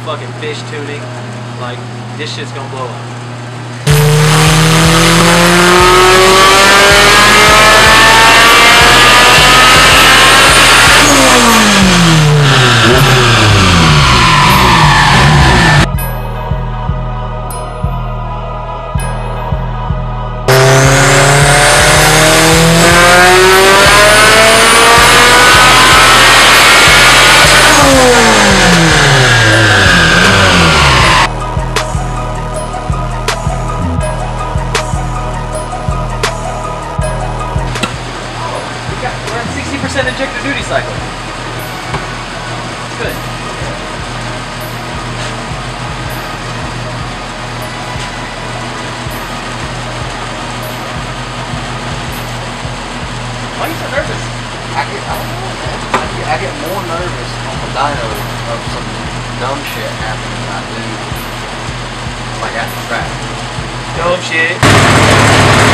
fucking fish tuning. Like, this shit's gonna blow up. We're at 60% injector duty cycle. It's good. Why are you so nervous? I don't know, man. I get more nervous on the dyno of some dumb shit happening than I do like at the track. Dumb shit.